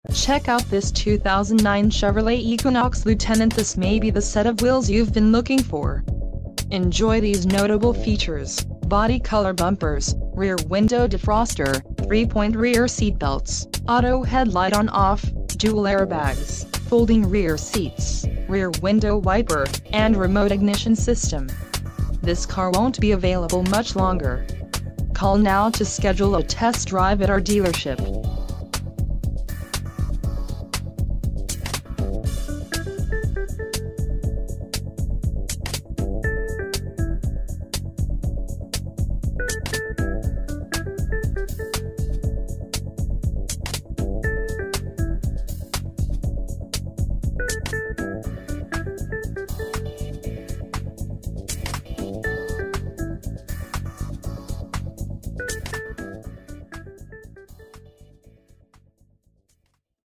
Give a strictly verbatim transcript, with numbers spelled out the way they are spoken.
Check out this two thousand nine Chevrolet Equinox Lieutenant. This may be the set of wheels you've been looking for. Enjoy these notable features: body color bumpers, rear window defroster, three-point rear seat belts, auto headlight on-off, dual airbags, folding rear seats, rear window wiper, and remote ignition system. This car won't be available much longer. Call now to schedule a test drive at our dealership.